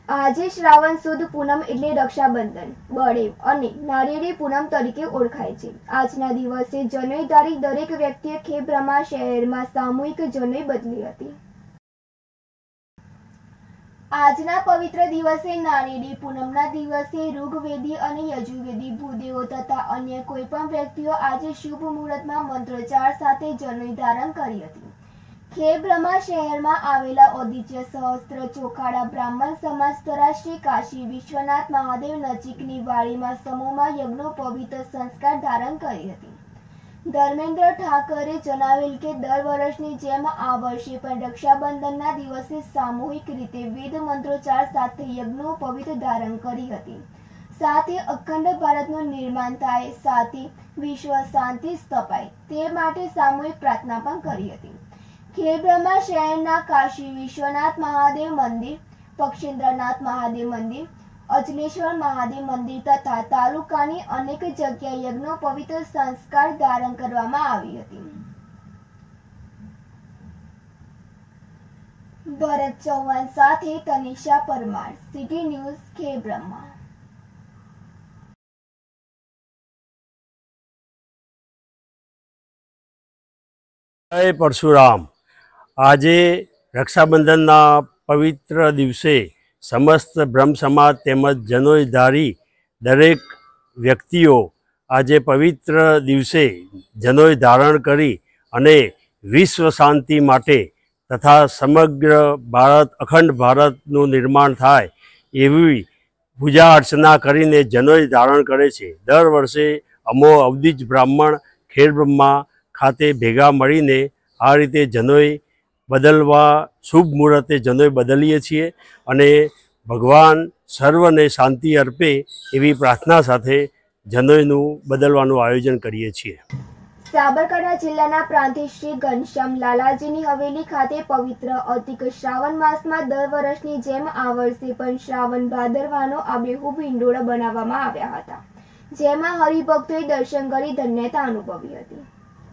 આજે શ્રાવણ સુદ પૂનમ એટલે રક્ષાબંધન, બળેવ અને નારિયેળી પૂનમ તરીકે ઓળખાય છે। આજના દિવસે જનોઈધારી દરેક વ્યક્તિએ ખેબ્રહ્મા શહેરમાં સામૂહિક જનોઈ બદલી હતી। આજના પવિત્ર દિવસે નારિયેળી પૂનમના દિવસે ઋગ્વેદી અને યજુર્વેદી ભૂદેવો તથા અન્ય કોઈ પણ વ્યક્તિઓ આજે શુભ મુહૂર્તમાં મંત્રોચ્ચાર સાથે જનોઈ ધારણ કરી હતી। ખેબ્રહ્મા શહેરમાં આવેલા ઔદિત્ય સહસ્ત્ર ચોખાડા બ્રાહ્મણ સમાજ દ્વારા શ્રી કાશી વિશ્વનાથ મહાદેવ નજીકની વાડીમાં સમૂહમાં યજ્ઞોપવિત સંસ્કાર ધારણ કરી હતી। ધર્મેન્દ્ર ઠાકરે જણાવેલ કે દર વર્ષની જેમ આ વર્ષે પણ રક્ષાબંધનના દિવસે સામૂહિક રીતે વેદ મંત્રોચ્ચાર સાથે યજ્ઞોપવિત ધારણ કરી હતી। સાથે અખંડ ભારતનું નિર્માણ થાય, સાથે વિશ્વ શાંતિ સ્થપાય તે માટે સામૂહિક પ્રાર્થના પણ કરી હતી। ખેબ્રહ્મા શહેરના કાશી વિશ્વનાથ મહાદેવ મંદિર, પક્ષેન્દ્રનાથ મહાદેવ મંદિર, અજલેશ્વર મહાદેવ મંદિર તથા તાલુકાની અનેક જગ્યાએ યજ્ઞોપવિત સંસ્કાર ધારણ કરવામાં આવી હતી। ભરત ચૌહાણ સાથે તનિષા પરમાર, સિટી ન્યૂઝ, ખેબ્રહ્મા। જય પરશુરામ। આજે રક્ષાબંધનના પવિત્ર દિવસે સમસ્ત બ્રહ્મ સમાજ તેમજ જનોઈધારી દરેક વ્યક્તિઓ આજે પવિત્ર દિવસે જનોઈ ધારણ કરી અને વિશ્વ શાંતિ માટે તથા સમગ્ર ભારત અખંડ ભારતનું નિર્માણ થાય એવી પૂજા અર્ચના કરીને જનોઈ ધારણ કરે છે। દર વર્ષે અમો અવધિજ બ્રાહ્મણ ખેડબ્રહ્મા ખાતે ભેગા મળીને આ રીતે જનોઈ બદલવા શુભ મુહૂર્તે જનોઈ બદલીએ છીએ અને ભગવાન સર્વને શાંતિ અર્પે એવી પ્રાર્થના સાથે જનોઈનું બદલવાનું આયોજન કરીએ છીએ। સાબરકાંઠા જિલ્લાના પ્રાંતિજ શ્રી ઘનશ્યામ લાલાજીની હવેલી ખાતે પવિત્ર અધિક શ્રાવણ માસમાં દર વર્ષની જેમ આ વર્ષે પણ શ્રાવણ ભાદરવાનો આબેહૂબ હિંડોળા બનાવવામાં આવ્યા હતા, જેમાં હરિભક્તોએ દર્શન કરી ધન્યતા અનુભવી હતી।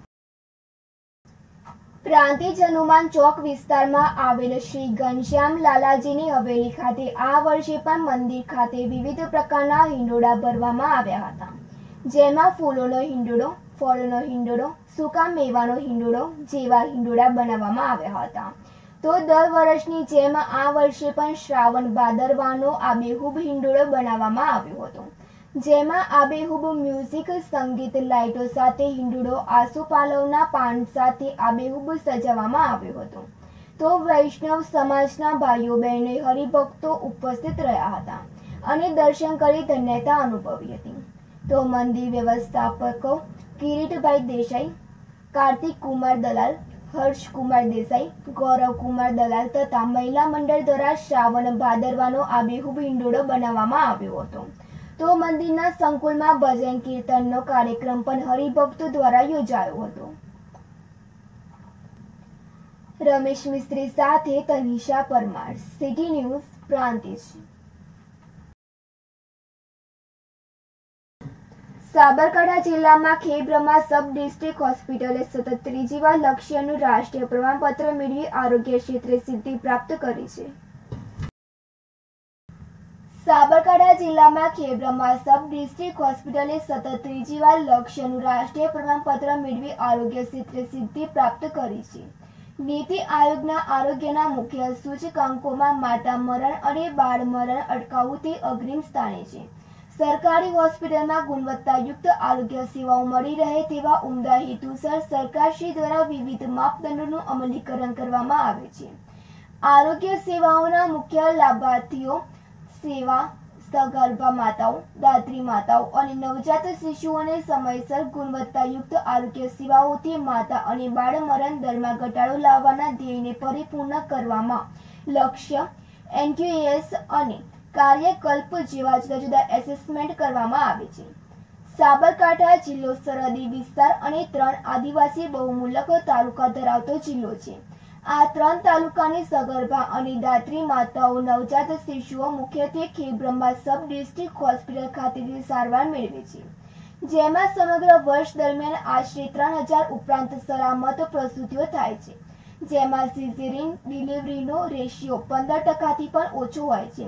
પ્રાંતિજ હનુમાન ચોક વિસ્તારમાં આવેલ શ્રી ઘનશ્યામ લાલાજીની હવેલી ખાતે આ વર્ષે પણ મંદિર ખાતે વિવિધ પ્રકારના હિંડોળા ભરવામાં આવ્યા હતા, જેમાં ફૂલોનો હિંડોળો, ફળનો હિંડોળો, સૂકા મેવાનો હિંડોળો જેવા હિંડોળા બનાવવામાં આવ્યા હતા। તો દર વર્ષની જેમ આ વર્ષે પણ શ્રાવણ ભાદરવાનો આબેહૂબ હિંડોળો બનાવવામાં આવ્યો હતો, જેમાં આબેહૂબ મ્યુઝિક, સંગીત, લાઇટો સાથે હિંડોળો આસોપાલવના પાન સાથે આબેહૂબ સજાવવામાં આવ્યો હતો। તો વૈષ્ણવ સમાજના ભાઈઓ બહેનો હરિભક્તો ઉપસ્થિત રહ્યા હતા અને દર્શન કરી ધન્યતા અનુભવી હતી। તો મંદિર વ્યવસ્થાપકો કિરીટભાઈ દેસાઈ, કાર્તિક કુમાર દલાલ, હર્ષ કુમાર દેસાઈ, ગૌરવ કુમાર દલાલ તથા મહિલા મંડળ દ્વારા શ્રાવણ ભાદરવાનો આબેહૂબ હિંડોળો બનાવવામાં આવ્યો હતો। તો મંદિરના સંકુલમાં ભજન કીર્તનનો કાર્યક્રમ પણ હરિભક્તો દ્વારા યોજાયો હતો। રમેશ મિસ્ત્રી સાથે તનિષા પરમાર, સિટી ન્યૂઝ, પ્રાંતિજ। સાબરકાંઠા જિલ્લામાં ખેબ્રહ્મા સબ ડિસ્ટ્રિક્ટ હોસ્પિટલે સતત ત્રીજી વાર લક્ષ્યનું રાષ્ટ્રીય પ્રમાણપત્ર મેળવી આરોગ્ય ક્ષેત્રે સિદ્ધિ પ્રાપ્ત કરી છે। સાબરકાંઠા જિલ્લામાં ખેબ્રહ્મા સબ ડિસ્ટ્રિક્ટ હોસ્પિટલે સતત ત્રીજી વાર લક્ષ્યનું રાષ્ટ્રીય પ્રમાણપત્ર મેળવી આરોગ્ય ક્ષેત્રે સિદ્ધિ પ્રાપ્ત કરી છે। નીતિ આયોગના આરોગ્યના મુખ્ય સૂચકાંકોમાં માતા મરણ અને બાળ મરણ અટકાવવું તે અગ્રીમ સ્થાને છે। સરકારી હોસ્પિટલમાં ગુણવત્તાયુક્ત આરોગ્ય સેવાઓ મળી રહે તેવા ઉમદા હેતુસર સરકારશ્રી દ્વારા વિવિધ માપદંડોનું અમલીકરણ કરવામાં આવે છે। આરોગ્ય સેવાઓના મુખ્ય લાભાર્થીઓ સેવા સગર્ભા માતાઓ, દાત્રી માતાઓ અને નવજાત શિશુઓને સમયસર ગુણવત્તાયુક્ત આરોગ્ય સેવાઓથી માતા અને બાળ મરણ દરમાં ઘટાડો લાવવાના ધ્યેયને પરિપૂર્ણ કરવામાં લક્ષ્ય, એનક્યુએસ અને કાર્યકલ્પ જેવા જુદા જુદા એસેસમેન્ટ કરવામાં આવે છે। સાબરકાંઠા જિલ્લો સરહદી વિસ્તાર અને 3 આદિવાસી બહુમુલક તાલુકા ધરાવતો જિલ્લો છે। આ 3 તાલુકાની સગર્ભા અને દાત્રી માતાઓ નવજાત શિશુઓ મુખ્યત્વે ખેબ્રહ્મા સબ ડિસ્ટ્રિક્ટ હોસ્પિટલ ખાતેથી સારવાર મેળવે છે, જેમાં સમગ્ર વર્ષ દરમિયાન આશરે 3000 ઉપરાંત સલામત પ્રસૂતિઓ થાય છે, જેમાં સિઝેરિયન ડિલિવરીનો રેશિયો 15% થી પણ ઓછો હોય છે।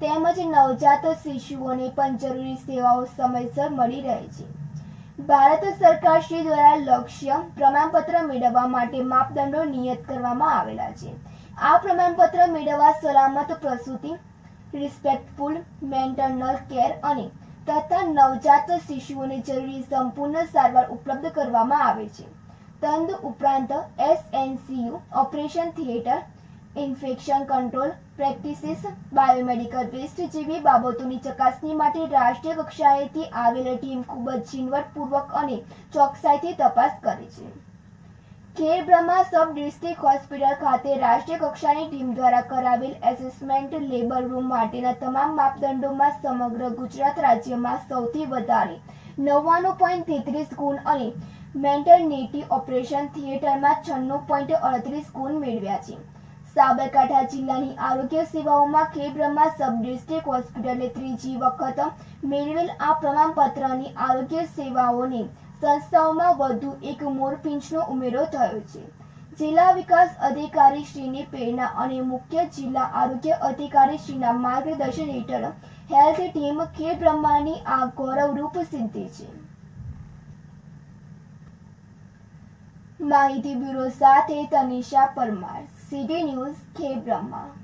તેમજ નવજાત શિશુઓને પણ જરૂરી સેવાઓ સમયસર મળી રહે છે. ભારત સરકાર શ્રી દ્વારા લક્ષ્ય પ્રમાણપત્ર મેળવવા માટે માપદંડો નિયત કરવામાં આવેલા છે. આ પ્રમાણપત્ર મેળવવા સલામત પ્રસૂતિ, રિસ્પેક્ટફુલ મેટરનલ કેર અને તથા નવજાત શિશુઓને જરૂરી સંપૂર્ણ સારવાર ઉપલબ્ધ કરવામાં આવે છે. તદ ઉપરાંત SNCU, operation theatre, infection control practices, biomedical waste જેવી બાબતોની ચકાસણી માટે રાષ્ટ્રીય કક્ષાએથી આવેલ ટીમ ખૂબ જ ઝીણવટપૂર્વક અને ચોકસાઈથી તપાસ કરે છે. ખેડબ્રહ્મા સબ ડિસ્ટ્રિક્ટ હોસ્પિટલ ખાતે રાષ્ટ્રીય કક્ષાની ટીમ દ્વારા કરાવેલ એસેસમેન્ટ લેબર રૂમ માટેના તમામ માપદંડોમાં સમગ્ર ગુજરાત રાજ્યમાં સૌથી વધારે 99.33 ગુણ અને મેટરનિટી ઓપરેશન થિયેટરમાં 96.38 ગુણ મેળવ્યા છે. સાબરકાંઠા જિલ્લાની આરોગ્ય સેવાઓમાં ખેડબ્રહ્મા સબ ડિસ્ટ્રિક્ટ હોસ્પિટલે ત્રીજી વખત મેળવેલ આ પ્રમાણપત્રની આરોગ્ય સેવાઓની સંસ્થાઓમાં વધુ એક મોરપીંછનો ઉમેરો થયો છે. જિલ્લા વિકાસ અધિકારી શ્રીની પ્રેરણા અને મુખ્ય જિલ્લા આરોગ્ય અધિકારી શ્રીના માર્ગદર્શન હેઠળ હેલ્થ ટીમ ખેડબ્રહ્માની આ ગૌરવરૂપ સિદ્ધિ છે. માહિતી બ્યુરો સાથે તનિષા પરમાર, સિટી ન્યૂઝ, ખેડબ્રહ્મા.